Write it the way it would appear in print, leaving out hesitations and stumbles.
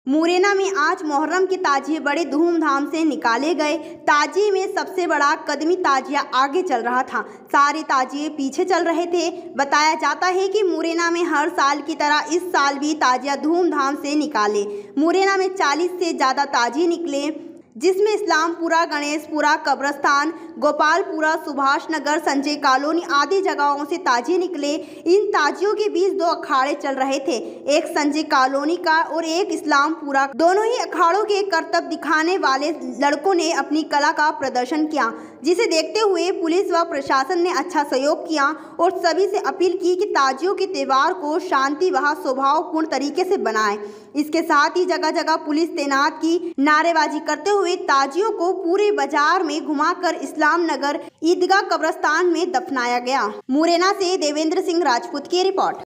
मुरैना में आज मुहर्रम के ताजिए बड़े धूमधाम से निकाले गए। ताजिए में सबसे बड़ा कदमी ताजिया आगे चल रहा था, सारे ताजिए पीछे चल रहे थे। बताया जाता है कि मुरैना में हर साल की तरह इस साल भी ताजिया धूमधाम से निकाले। मुरैना में 40 से ज़्यादा ताजिए निकले, जिसमें इस्लामपुरा, गणेशपुरा, कब्रस्तान, गोपालपुरा, सुभाष नगर, संजय कॉलोनी आदि जगहों से ताजिए निकले। इन ताजियों के बीच दो अखाड़े चल रहे थे, एक संजय कॉलोनी का और एक इस्लामपुरा। दोनों ही अखाड़ों के करतब दिखाने वाले लड़कों ने अपनी कला का प्रदर्शन किया, जिसे देखते हुए पुलिस व प्रशासन ने अच्छा सहयोग किया और सभी से अपील की कि ताजियों के त्यौहार को शांति व स्वभावपूर्ण तरीके से बनाएं। इसके साथ ही जगह जगह पुलिस तैनात की। नारेबाजी करते हुए ताजियों को पूरे बाजार में घुमाकर इस्लाम नगर ईदगाह कब्रस्तान में दफनाया गया। मुरैना से देवेंद्र सिंह राजपूत की रिपोर्ट।